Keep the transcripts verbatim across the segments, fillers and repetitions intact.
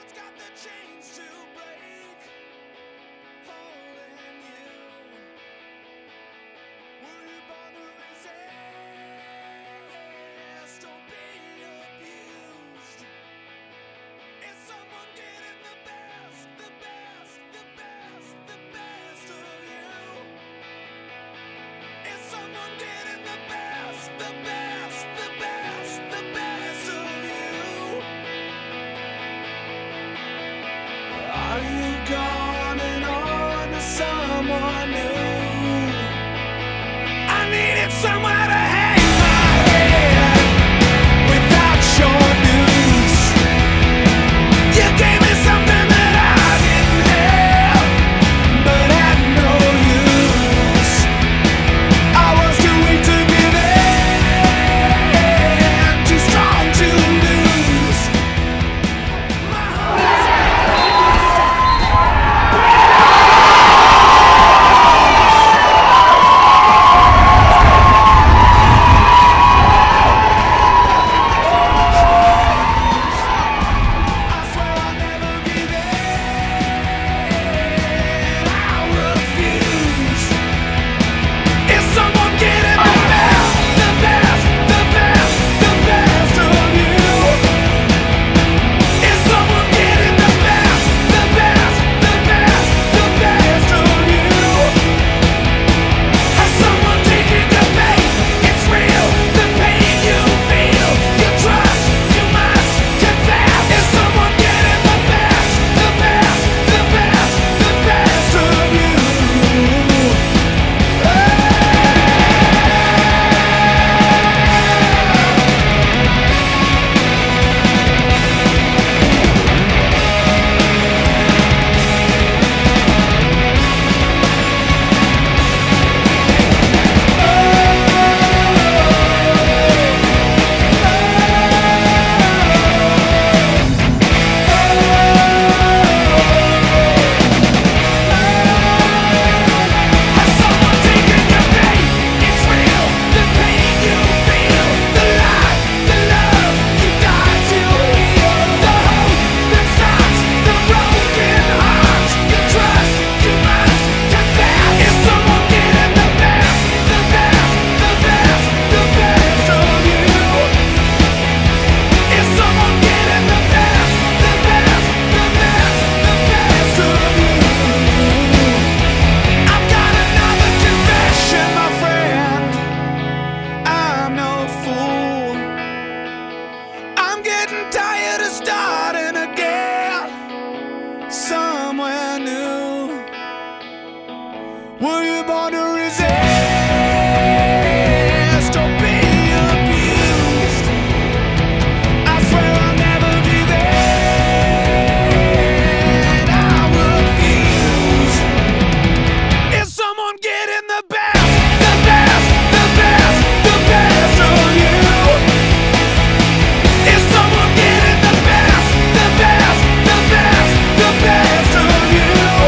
Somewhere to hang my head without your news. You gave me something that I didn't have, but had no use. I was too weak to give in, too strong to lose. My were you born to resist or be abused? I swear I'll never be there. I refuse. Is someone getting the best, the best, the best, the best of you? Is someone getting the best, the best, the best, the best of you?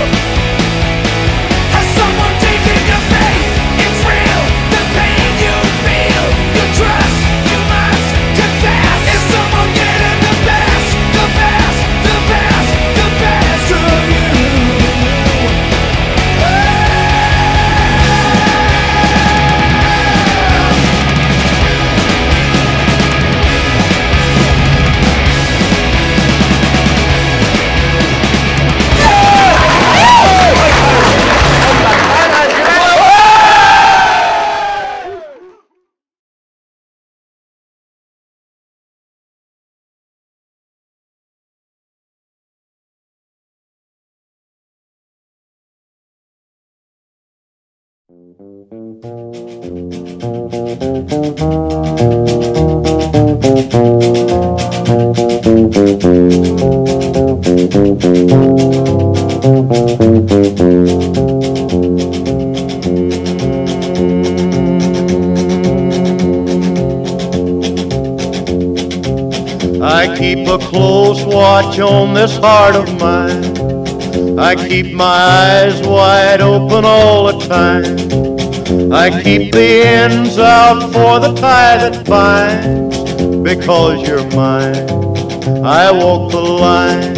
I keep a close watch on this heart of mine. I keep my eyes wide open all the time. I keep the ends out for the tie that binds, because you're mine. I walk the line.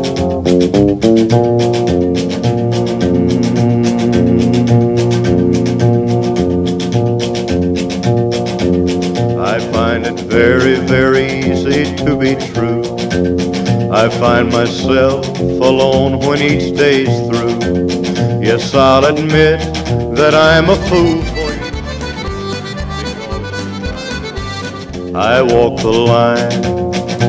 I find it very, very easy to be true. I find myself alone when each day's through. Yes, I'll admit that I'm a fool for you. I walk the line.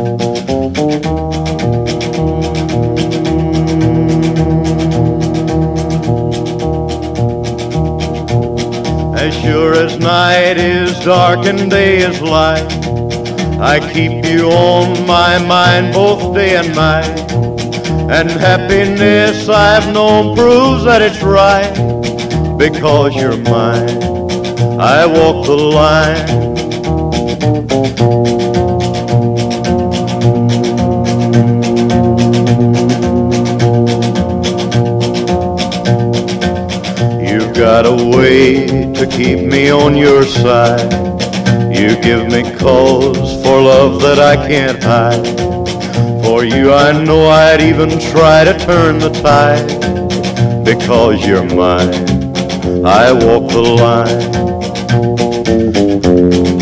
As sure as night is dark and day is light, I keep you on my mind both day and night. And happiness I've known proves that it's right, because you're mine. I walk the line. You've got a way to keep me on your side. You give me cause for love that I can't hide. For you I know I'd even try to turn the tide, because you're mine. I walk the line.